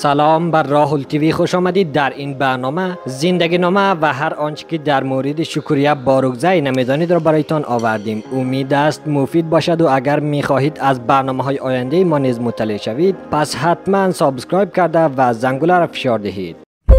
سلام بر راهول تیوی، خوش آمدید. در این برنامه زندگی نامه و هر آنچه که در مورد شکریه بارکزی نمیدانید را برایتان آوردیم. امید است مفید باشد و اگر میخواهید از برنامه های آینده ما نیز مطلع شوید پس حتما سابسکرایب کرده و زنگوله را فشار دهید.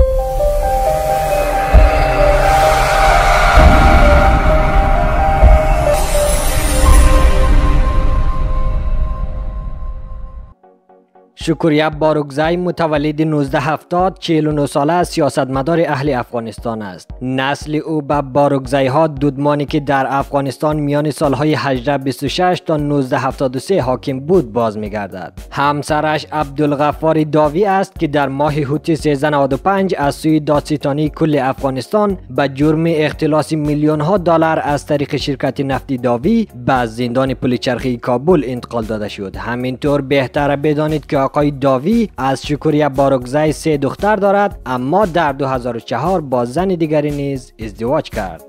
شکریه بارکزی متولد 1970 49 ساله سیاستمدار اهل افغانستان است. نسل او به بارکزی ها دودمانی که در افغانستان میان سالهای 1826 تا 1973 حاکم بود باز میگردد. همسرش عبدالغفار داوی است که در ماه هوت 1395 از سوی دادستانی کل افغانستان به جرم اختلاس میلیون ها دلار از طریق شرکت نفتی داوی به زندان پلچرخی کابل انتقال داده شد. همینطور بهتر بدانید که آقای داوی از شکریه بارکزی 3 دختر دارد، اما در 2004 با زن دیگری نیز ازدواج کرد.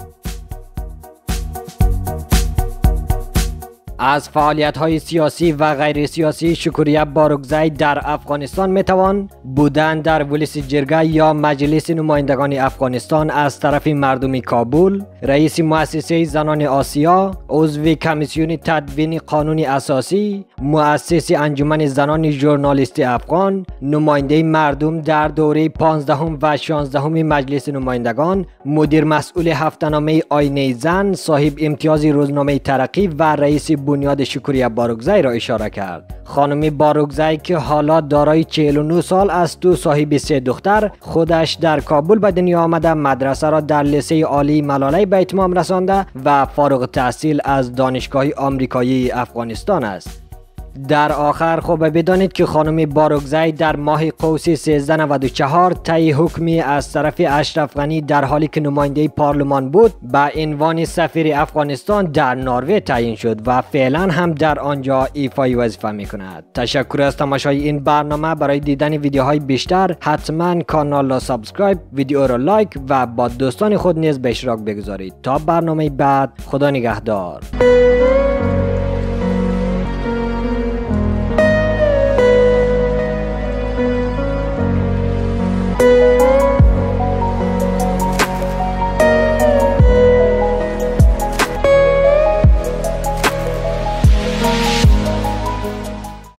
از فعالیت‌های سیاسی و غیر سیاسی شکریه بارکزی در افغانستان میتوان بودن در ولس جرگه یا مجلس نمایندگان افغانستان از طرف مردم کابل، رئیس مؤسسه زنان آسیا، عضو کمیسیون تدوین قانون اساسی، مؤسس انجمن زنان ژورنالیست افغان، نماینده مردم در دوره 15 و 16 مجلس نمایندگان، مدیر مسئول هفته‌نامه آینه زن، صاحب امتیاز روزنامه ترقی و رئیس بنیاد شکریه بارکزی را اشاره کرد. خانم بارکزی که حالا دارای 49 سال است و صاحب 3 دختر، خودش در کابل به دنیا آمده، مدرسه را در لیسه عالی ملاله به اتمام رسانده و فارغ التحصیل از دانشگاه آمریکایی افغانستان است. در آخر خوب بدانید که خانم بارکزی در ماه قوس 1394 طی حکمی از طرف اشرف غنی در حالی که نماینده پارلمان بود به عنوان سفیر افغانستان در نروژ تعیین شد و فعلا هم در آنجا ایفای وظیفه می کند. تشکر از تماشای این برنامه. برای دیدن ویدیوهای بیشتر حتما کانال را سابسکرایب، ویدیو را لایک و با دوستان خود نیز به اشتراک بگذارید. تا برنامه بعد، خدا نگهدار.